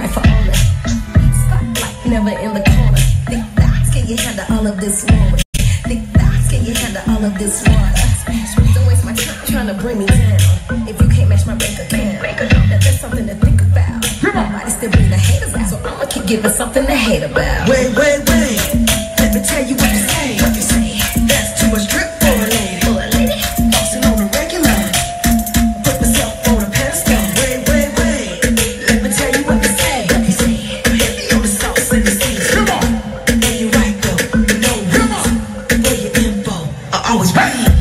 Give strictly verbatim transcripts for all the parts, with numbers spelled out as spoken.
for owner. Spotlight never in the corner. Thick thighs, can you handle all of this water? Thick thighs, can you handle all of this water? Don't waste my time trying to bring me down. If you can't match my bank account, that there's something to think about. Nobody still bring the haters out, so I'ma keep giving something to hate about. Wait, wait, wait. Let me tell you what you say. What you say? That's too much drip for a lady. For a lady? Bossing on the regular. Put myself on a pedestal. Wait, wait, wait. Let me tell you what you say. What you say? Heavy on the sauce and the season. Come on. And you right though. No reason for your info. I always Hey. please.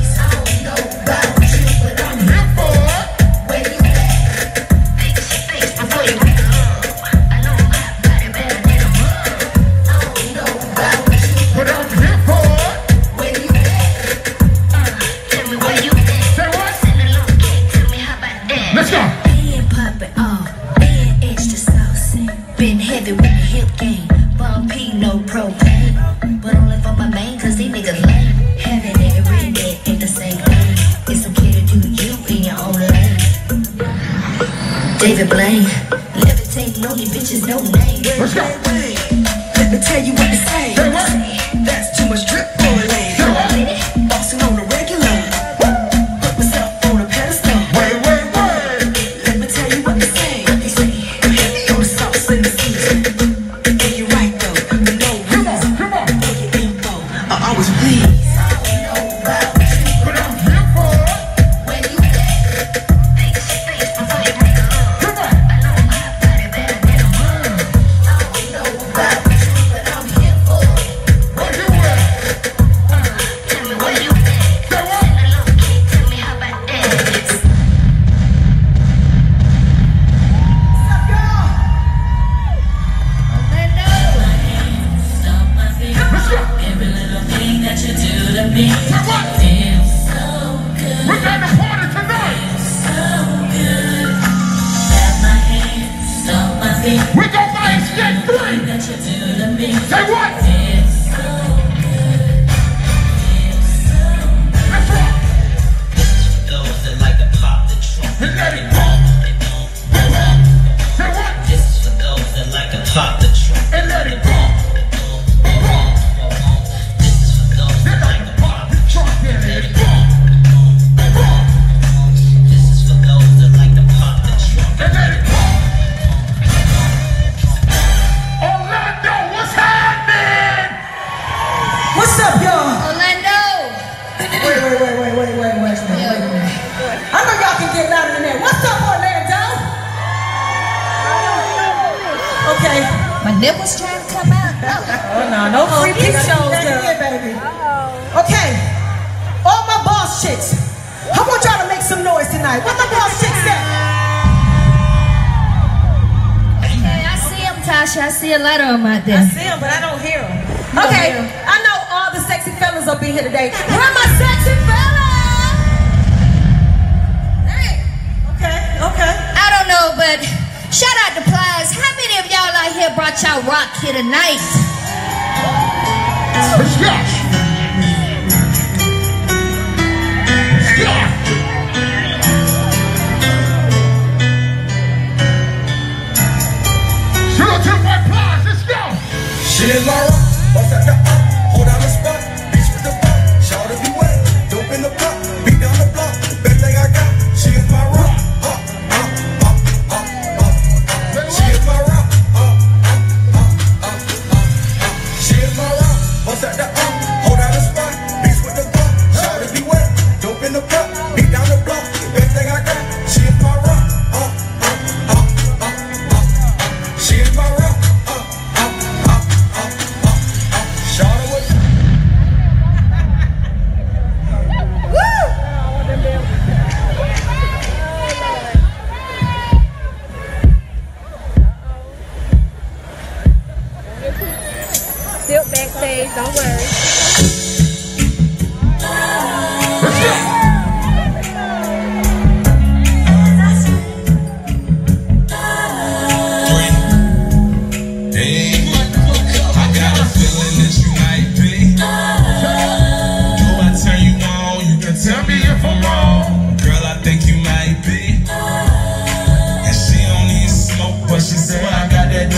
Been heavy with the hip game, bumpy, no propane. But only for my main, cause these niggas lame. Having nigga read that ain't the same thing. It's okay to do you in your own lane. David Blaine, levitating on these bitches, no name. Let's go. Wait, wait. Let me tell you what to say. Say what? That's too much drip for a lady. Say what? Bossing on the regular. Put myself on a pedestal. Wait, wait, wait. Let me tell you what to say. Heavy on the sauce and the season. And you right though. No Come on, reason come on. for your info. I always please. Put on your foot. Come on. Where you at? Say what? Let's go. Say what? We got the party tonight. We go by and skate three. Say what? Let's rock. Those that like to pop the trunk. And let it go. Say what? This is for those that like to pop the trunk. And let it go. This is for those They that like like to to pop pop the trunk and let it go. This is for those that like to pop the trunk. And let it go. Orlando, what's happening? What's up, y'all? Orlando! Wait, wait, wait, wait, wait, wait, wait, wait, wait a minute. I know y'all can get louder than that. What's up, Orlando? Okay. My nipples trying to come out. Oh, no, no free peep shows, girl. Baby. Okay. All my boss chicks, I want y'all to make some noise tonight. What the boss chicks at? Okay, I see him, Tasha. I see a lot of them out I there. see them, but I don't hear them. Okay, I know all the sexy fellas up in here today. Where my sexy fellas? Hey. Okay, okay. I don't know, but shout out to Plies. How many of y'all out here brought y'all rock here tonight? Let's go. Let's go. Shoot to my prize. Let's go. She is my rock, bust at the up, hold down the spot, bitch with the pop, shout if you wet, dope in the block, beat down the block, best thing I got. She is my rock, uh, uh, uh, uh, uh, uh. She is my rock, uh, uh, uh, uh, uh, uh. She is my rock, bust at the up, hold down the spot, bitch with the pop, shout if you wet, dope in the block, beat down the block, best thing I got. She is my rock, uh, uh, uh, uh, uh, uh. She is my rock, uh, uh, uh, uh, uh, uh. Shout it with Still backstage, don't worry. Let's go. I got a feeling that you might be. Do I turn you on? You can tell me if I'm wrong. Girl, I think you might be. And she don't need smoke, but she said I got that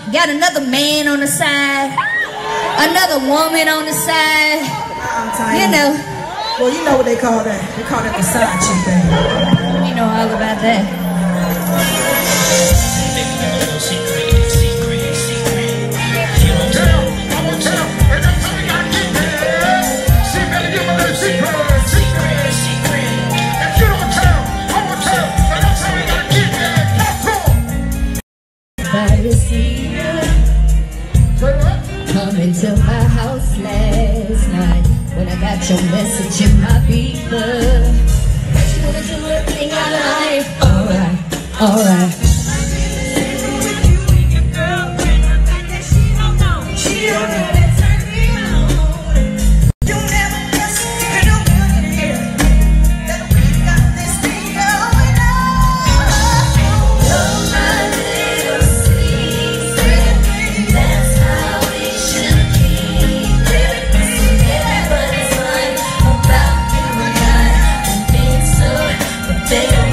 got another man on the side, another woman on the side. Uh-uh, you know. Well, you know what they call that. They call that the side chick thing. You know all about that. Come into my house last night when I got your message in my beeper. You wanna do everything I like. Alright, alright. Baby